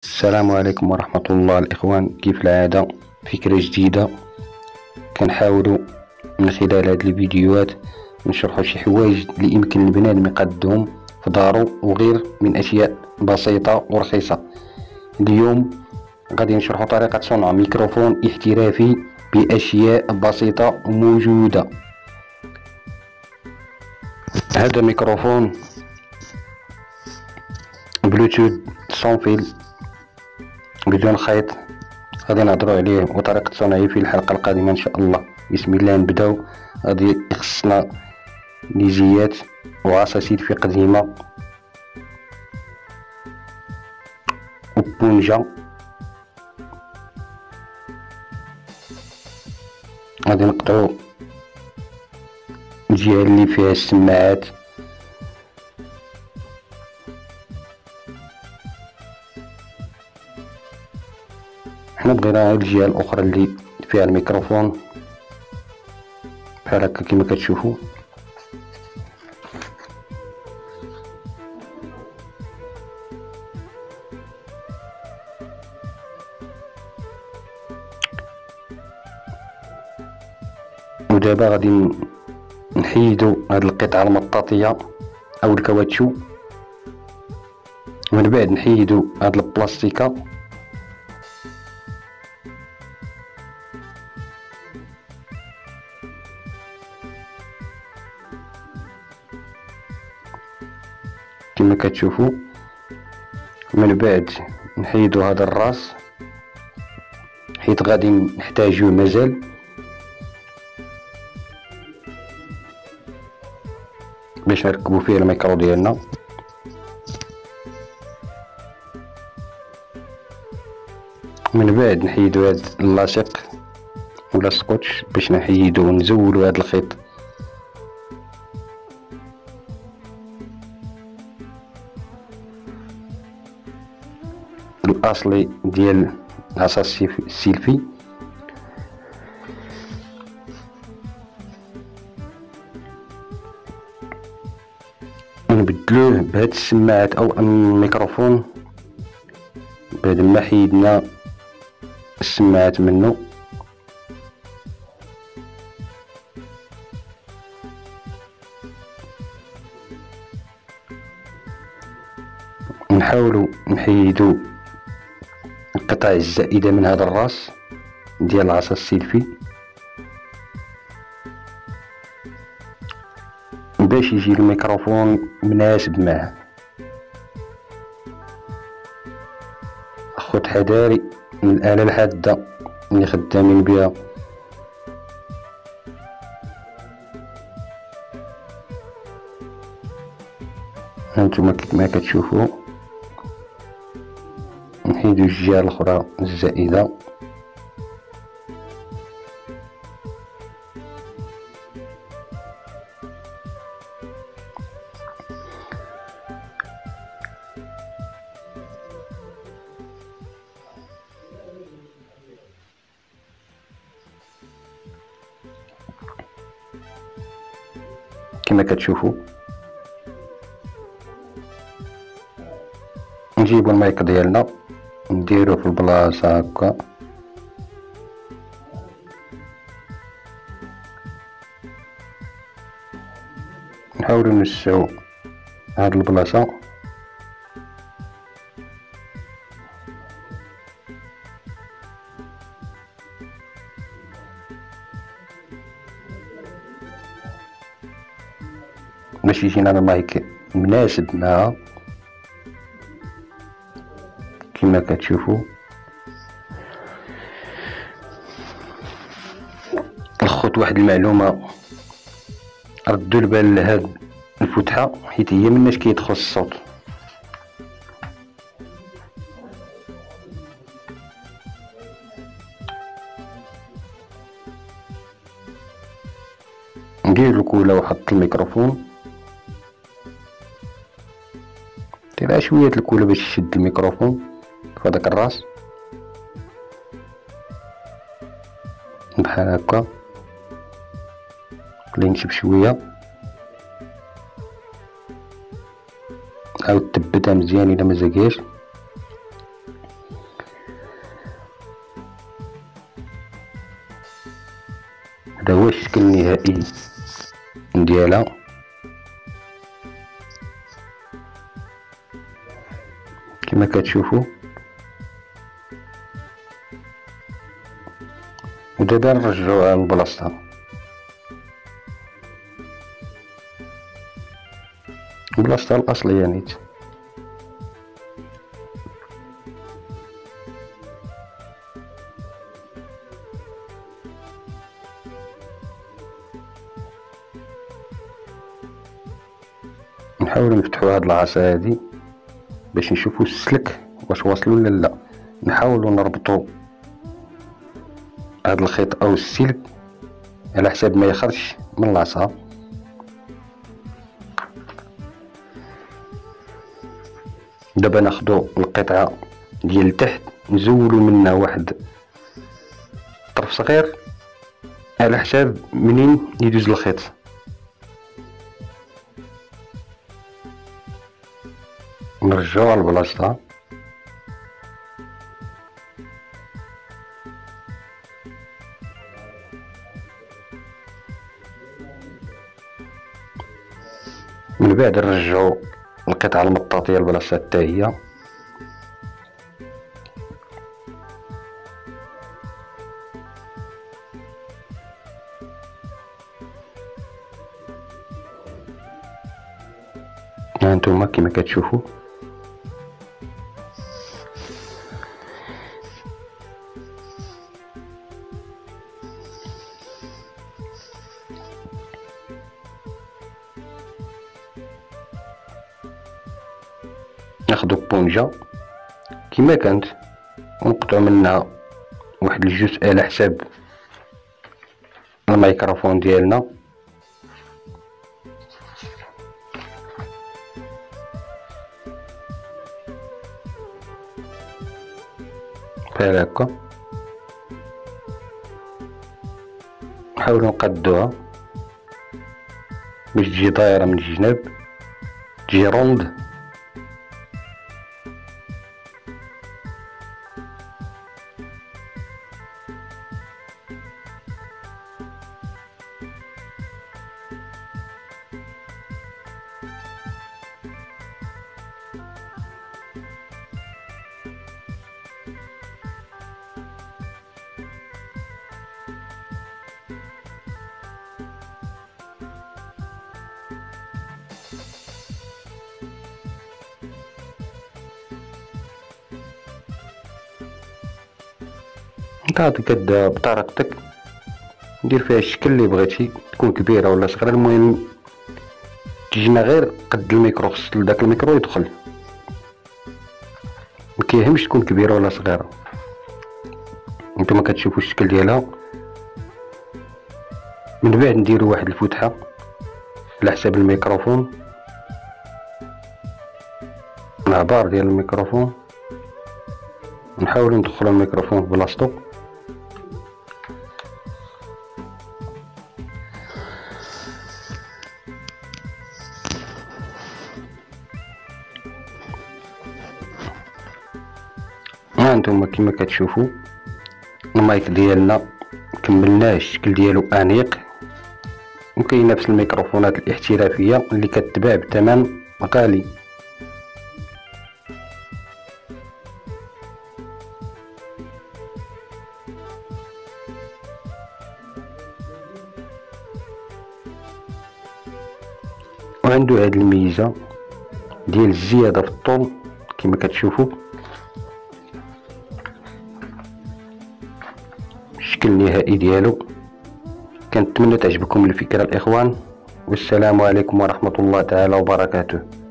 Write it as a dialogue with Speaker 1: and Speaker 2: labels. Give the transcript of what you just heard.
Speaker 1: السلام عليكم ورحمة الله الإخوان، كيف العادة فكرة جديدة كنحاولوا من خلال هاد الفيديوهات نشرحوا شي حوايج اللي يمكن البنادم يقدهم في دارو وغير من أشياء بسيطة ورخيصة. اليوم غادي نشرحوا طريقة صنع ميكروفون احترافي بأشياء بسيطة وموجودة. هذا ميكروفون بلوتوث سون فيل بدون خيط، غادي نهضروا عليه وطريقة صنعه في الحلقة القادمة ان شاء الله. بسم الله نبداو. غادي يخصنا ليزيات وعصاصيد في قديمة وبونجا. غادي نقطعو الجهة اللي فيها السماعات، حنا بغينا الجهة الاخرى اللي فيها الميكروفون بحال هكا كما كتشوفوا. ودابا غادي نحيدو هاد القطعة المطاطية او الكاوتشو، ومن بعد نحيدو هاد البلاستيكة كما كتشوفوا. من بعد نحيدو هذا الراس حيت غادي نحتاجوه مازال. باش نركبو فيه الميكرو ديالنا. من بعد نحيدو هاد اللاصق ولا السكوتش باش نحيدو ونزولو هاد الخيط الاصلي ديال عصا السيلفي. ونبدلوه بهاد السماعات او الميكروفون بعد ما حيدنا السماعات منه. نحاولوا نحيدو القطع الزائدة من هذا الراس ديال العصا السيلفي باش يجي الميكروفون مناسب معه. خد حذاري من الآلة الحادة اللي خدامين بها. هانتوما كما كتشوفوا نحيدو الجهة الأخرى الزائدة. كما كتشوفوا نجيبو المايك ديالنا نديروه في البلاصة هكا، نحاولو نوسعو هاد البلاصة. باش يجينا المايك مناسب معها كما كتشوفوا. الخوت واحد المعلومة، ردوا البال لهاد الفتحة حيت هي مناش كيدخل الصوت. ندير الكولة وحط الميكروفون، ديرها شوية الكولة باش يشد الميكروفون في هداك الراس بحال هكا. خليه ينشف شوية، عاود تبتها مزيان الا مزاكاش. هذا هو الشكل النهائي ديالها. كما كتشوفوا. ودابا نرجعوها لبلاصتها. بلاصتها الاصليه نيت. نحاولوا نفتحوا هاد العصا هادي باش نشوفوا السلك واش واصل ولا لا. نحاولوا نربطوا هاد الخيط او السلك على حساب ما يخرجش من العصا. دابا ناخدو القطعه ديال التحت نزولوا منها واحد طرف صغير على حساب منين يدوز الخيط. نرجعوها لبلاصتها. من بعد نرجعو القطعه المطاطيه لبلاصتها حتى هي. هانتوما كما كتشوفوا. ناخدو بونجا كما كانت ونقطعو منها واحد الجزء على حساب الميكروفون ديالنا. بحال هكا. نحاولو نقادوها باش تجي دايره من الجناب، تجي روند. تعطي كدا بطريقتك، دير فيها الشكل اللي بغيتي، تكون كبيره ولا صغيره، المهم تجينا غير قد الميكرو، خص داك الميكرو يدخل، مكيهمش تكون كبيره ولا صغيره. نتوما كتشوفوا الشكل ديالها. من بعد نديروا واحد الفتحه على حساب الميكروفون، العبار ديال الميكروفون، نحاولوا ندخلوا الميكروفون في بلاصتو. هانتوما كما كتشوفوا المايك ديالنا كملناه الشكل ديالو انيق، وكاين نفس الميكروفونات الاحترافيه اللي كتباع بثمن غالي. وعنده هاد الميزه ديال الزياده في الطول كما كتشوفوا. الشكل النهائي ديالو. كنتمنى تعجبكم الفكره الاخوان، والسلام عليكم ورحمه الله تعالى وبركاته.